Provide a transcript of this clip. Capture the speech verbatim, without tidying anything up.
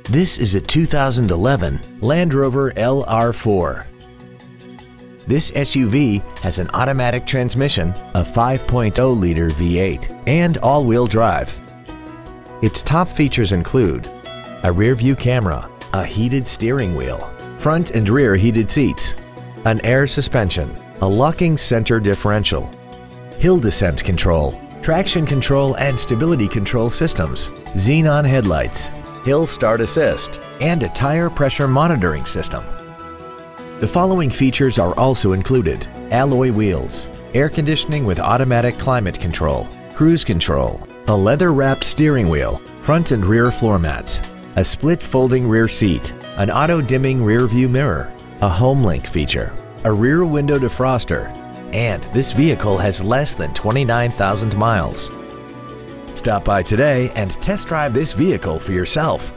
This is a two thousand eleven Land Rover L R four. This S U V has an automatic transmission, a five point oh liter V eight, and all-wheel drive. Its top features include a rear-view camera, a heated steering wheel, front and rear heated seats, an air suspension, a locking center differential, hill descent control, traction control and stability control systems, xenon headlights, hill start assist, and a tire pressure monitoring system. The following features are also included: alloy wheels, air conditioning with automatic climate control, cruise control, a leather-wrapped steering wheel, front and rear floor mats, a split folding rear seat, an auto-dimming rear view mirror, a HomeLink feature, a rear window defroster, and this vehicle has less than twenty-nine thousand miles. Stop by today and test drive this vehicle for yourself.